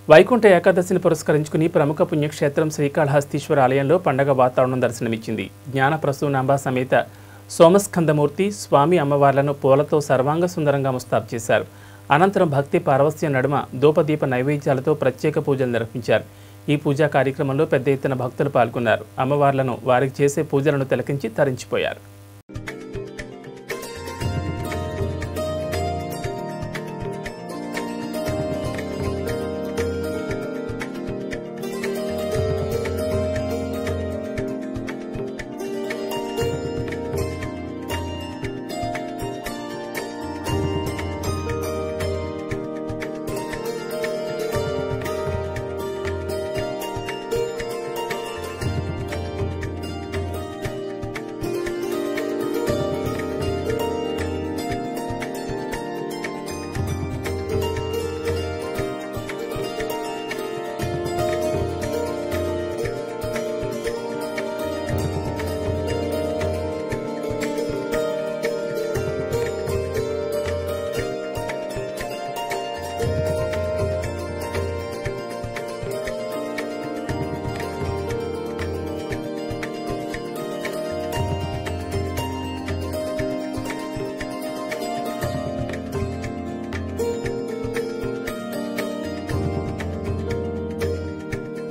వైకుంఠ ఏకాదశిని పురస్కరించుకుని ప్రముఖ పుణ్యక్షేత్రం శ్రీకాళహస్తీశ్వర ఆలయంలో పండగ వాతావరణం దర్శనమిచ్చింది. జ్ఞానప్రసూనాంబ సమేత సోమస్కందమూర్తి స్వామి అమ్మవార్లను పూలతో సర్వాంగ సుందరంగా ముస్తాబు చేశారు. అనంతరం భక్తి పారవస్య నడుమ ధూపదీప నైవేద్యాలతో ప్రత్యేక పూజలు నిర్వహించారు. ఈ పూజా కార్యక్రమంలో పెద్ద ఎత్తున భక్తులు పాల్గొన్నారు. అమ్మవార్లను వారికి చేసే పూజలను తిలకించి తరించిపోయారు.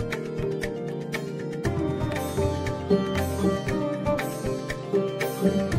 Thank you.